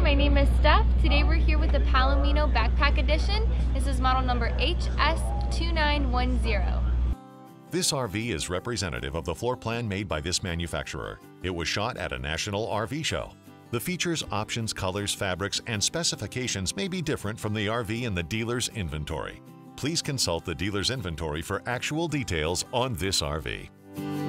my name is Steph. Today we're here with the Palomino-Backpack Edition. This is model number HS-2910. This RV is representative of the floor plan made by this manufacturer. It was shot at a national RV show. The features, options, colors, fabrics, and specifications may be different from the RV in the dealer's inventory. Please consult the dealer's inventory for actual details on this RV.